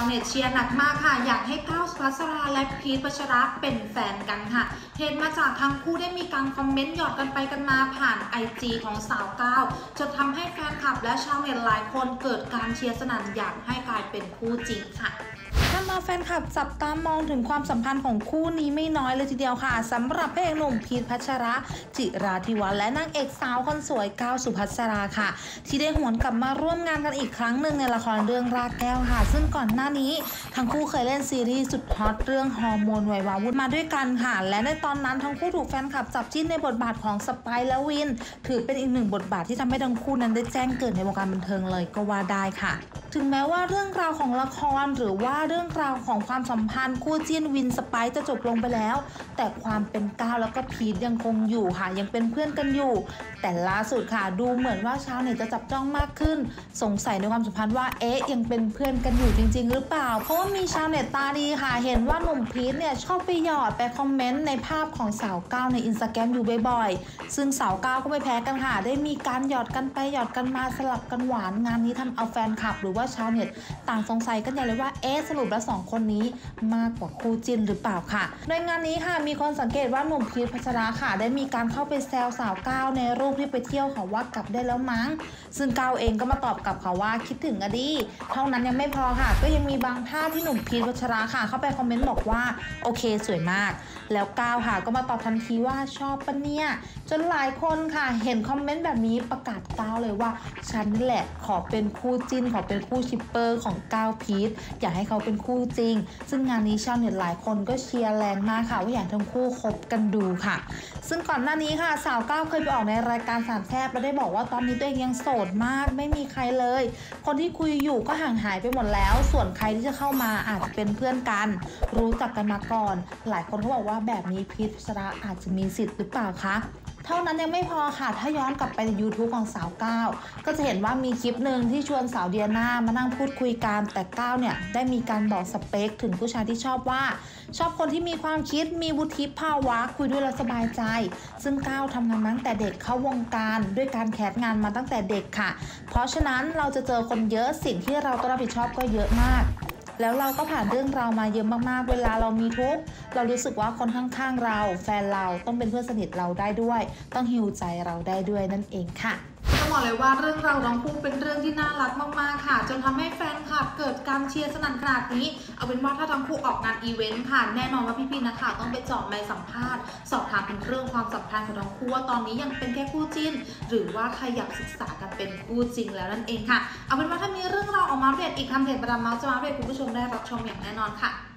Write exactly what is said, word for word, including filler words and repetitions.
าวเน็ตเชียร์หนักมากค่ะอยากให้ก้าวสุภัสราและพีทพัชระเป็นแฟนกันค่ะเหตุมาจากทั้งคู่ได้มีการคอมเมนต์หยอดกันไปกันมาผ่านไอจีของสาวก้าวจนทำให้แฟนคลับและชาวเน็ตหลายคนเกิดการเชียร์สนั่นอยากให้กลายเป็นคู่จริงค่ะถ้ามาแฟนคลับจับตามองถึงความสัมพันธ์ของคู่นี้ไม่น้อยเลยทีเดียวค่ะสำหรับพระเอกหนุ่มพีทพัชระจิราธิวัฒน์และนางเอกสาวคนสวยก้าวสุภัสราค่ะที่ได้หวนกลับมาร่วมงานกันอีกครั้งหนึ่งในละครเรื่องรากแก้วค่ะซึ่งก่อนหน้านี้ทั้งคู่เคยเล่นซีรีส์สุดฮอตเรื่องฮอร์โมนวัยวาวุ่นมาด้วยกันค่ะและในตอนนั้นทั้งคู่ถูกแฟนคลับจับจิ้นในบทบาทของสไปซ์และวินถือเป็นอีกหนึ่งบทบาทที่ทำให้ทั้งคู่นั้นได้แจ้งเกิดในวงการบันเทิงเลยก็ว่าได้ค่ะถึงแม้ว่าเรื่องราวของละครหรือว่าเรื่องราวของความสัมพันธ์คู่จิ้นวินสไปซ์จะจบลงไปแล้วแต่ความเป็นก้าวแล้วก็พีทยังคงอยู่ค่ะยังเป็นเพื่อนกันอยู่แต่ล่าสุดค่ะดูเหมือนว่าชาวเน็ตจะจับจ้องมากขึ้นสงสัยในความสัมพันธ์ว่าเอ๊ะยังเป็นเพื่อนกันอยู่จริงๆหรือเปล่าเพราะว่ามีชาวเน็ตตาดีค่ะเห็นว่าหนุ่มพีทเนี่ยชอบไปหยอดไปคอมเมนต์ในภาพของสาวก้าวในอินสตาแกรมอยู่บ่อยๆซึ่งสาวก้าวก็ไม่แพ้กันค่ะได้มีการหยอดกันไปหยอดกันมาสลับกันหวานงานนี้ทำเอาแฟนคลับหรือว่าชาวเน็ตต่างสงสัยกันใหญ่เลยว่าเอ๊ะสรุปแล้วสองคนนี้มากกว่าคู่จิ้นหรือเปล่าค่ะโดยงานนี้ค่ะมีคนสังเกตว่าหนุ่มพีทพัชระค่ะได้มีการเข้าไปแซวสาวก้าวในรูปที่ไปเที่ยวเขาว่ากลับได้แล้วมั้งซึ่งก้าวเองก็มาตอบกลับเขาว่าคิดถึงอดีเท่านั้นยังไม่พอค่ะก็ยังมีบางภาพที่หนุ่มพีทพัชระค่ะเข้าไปคอมเมนต์บอกว่าโอเคสวยมากแล้วก้าวค่ะก็มาตอบทันทีว่าชอบปะเนี่ยจนหลายคนค่ะเห็นคอมเมนต์แบบนี้ประกาศก้าวเลยว่าฉันนี่แหละขอเป็นคู่จิ้นขอเป็นคู่ชิปเปอร์ของก้าวพีทอยากให้เขาเป็นคู่จริงซึ่งงานนี้ชาวเน็ตหลายคนก็เชียร์แรงมากค่ะว่าอยากทั้งคู่คบกันดูค่ะซึ่งก่อนหน้านี้ค่ะสาวก้าวเคยไปออกในรายการสามแซ่บแล้วได้บอกว่าตอนนี้ตัวเองยังโสดมากไม่มีใครเลยคนที่คุยอยู่ก็ห่างหายไปหมดแล้วส่วนใครที่จะเข้ามาอาจจะเป็นเพื่อนกันรู้จักกันมาก่อนหลายคนเขาบอกว่าแบบนี้พีทพัชระอาจจะมีสิทธิ์หรือเปล่าคะเท่านั้นยังไม่พอค่ะถ้าย้อนกลับไปใน ยูทูบ ของสาวก้าวก็จะเห็นว่ามีคลิปหนึ่งที่ชวนสาวเดียน่ามานั่งพูดคุยกันแต่ก้าวเนี่ยได้มีการบอกสเปคถึงผู้ชายที่ชอบว่าชอบคนที่มีความคิดมีวุฒิภาวะคุยด้วยแล้วสบายใจซึ่งก้าวทำงานมาตั้งแต่เด็กเข้าวงการด้วยการแคสงานมาตั้งแต่เด็กค่ะเพราะฉะนั้นเราจะเจอคนเยอะสิ่งที่เราต้องรับผิดชอบก็เยอะมากแล้วเราก็ผ่านเรื่องราวมาเยอะมากๆเวลาเรามีทุกข์เรารู้สึกว่าคนข้างๆเราแฟนเราต้องเป็นเพื่อนสนิทเราได้ด้วยต้องฮีลใจเราได้ด้วยนั่นเองค่ะต้องบอกเลยว่าเรื่องราวของคู่เป็นเรื่องที่น่ารักมากๆค่ะจนทำให้แฟนคลับเกิดการเชียร์สนั่นขนาดนี้เอาเป็นว่าถ้าทั้งคู่ออกงานอีเวนต์ค่ะแน่นอนว่าพี่ๆนักข่าวต้องไปเจาะไมค์สัมภาษณ์สอบถามถึงเรื่องความสัมพันธ์ของทั้งคู่ว่าตอนนี้ยังเป็นแค่คู่จิ้นหรือว่าขยับศึกษากันเป็นคู่จริงแล้วนั่นเองค่ะเอาเป็นว่าถ้ามีเรื่องราวออกมาอัปเดตอีกทางเพจประดามเมาส์จะมาอัปเดตคุณผู้ชมได้รับชมอย่างแน่นอนค่ะ